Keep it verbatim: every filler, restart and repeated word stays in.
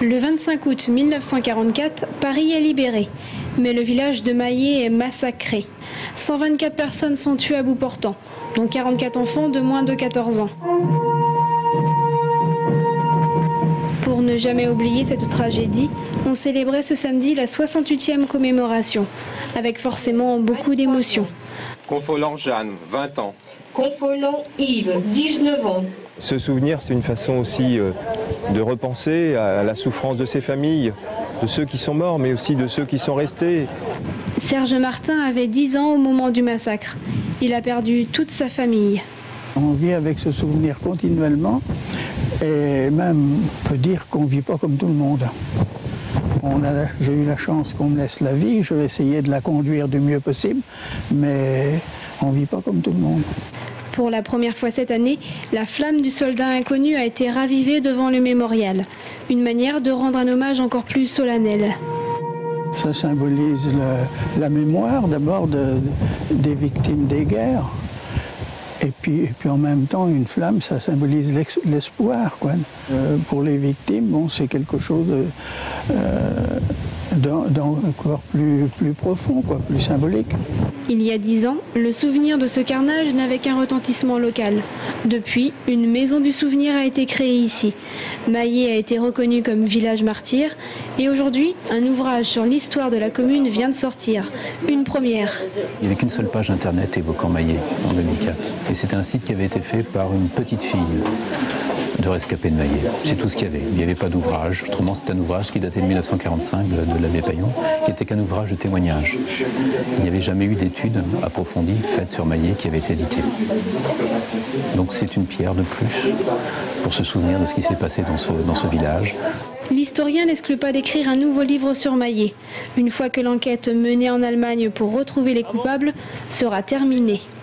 Le vingt-cinq août mille neuf cent quarante-quatre, Paris est libéré, mais le village de Maillé est massacré. cent vingt-quatre personnes sont tuées à bout portant, dont quarante-quatre enfants de moins de quatorze ans. Pour ne jamais oublier cette tragédie, on célébrait ce samedi la soixante-huitième commémoration, avec forcément beaucoup d'émotions. Confolant Jeanne, vingt ans. Confolant Yves, dix-neuf ans. Ce souvenir, c'est une façon aussi de repenser à la souffrance de ces familles, de ceux qui sont morts, mais aussi de ceux qui sont restés. Serge Martin avait dix ans au moment du massacre. Il a perdu toute sa famille. On vit avec ce souvenir continuellement et même on peut dire qu'on ne vit pas comme tout le monde. J'ai eu la chance qu'on me laisse la vie, je vais essayer de la conduire du mieux possible, mais on ne vit pas comme tout le monde. Pour la première fois cette année, la flamme du soldat inconnu a été ravivée devant le mémorial. Une manière de rendre un hommage encore plus solennel. Ça symbolise le, la mémoire d'abord de, des victimes des guerres. Et puis, et puis en même temps, une flamme, ça symbolise l'espoir, quoi. Euh, pour les victimes, bon, c'est quelque chose de, euh, d'encore plus, plus profond, quoi, plus symbolique. Il y a dix ans, le souvenir de ce carnage n'avait qu'un retentissement local. Depuis, une maison du souvenir a été créée ici. Maillé a été reconnu comme village martyr et aujourd'hui, un ouvrage sur l'histoire de la commune vient de sortir. Une première. Il n'y avait qu'une seule page internet évoquant Maillé en deux mille quatre. Et c'était un site qui avait été fait par une petite fille de rescapés de Maillé. C'est tout ce qu'il y avait. Il n'y avait pas d'ouvrage. Autrement, c'est un ouvrage qui datait de mille neuf cent quarante-cinq de, de l'abbé Paillon, qui n'était qu'un ouvrage de témoignage. Il n'y avait jamais eu d'études approfondies faites sur Maillé qui avait été éditées. Donc c'est une pierre de plus pour se souvenir de ce qui s'est passé dans ce, dans ce village. L'historien n'exclut pas d'écrire un nouveau livre sur Maillé, une fois que l'enquête menée en Allemagne pour retrouver les coupables sera terminée.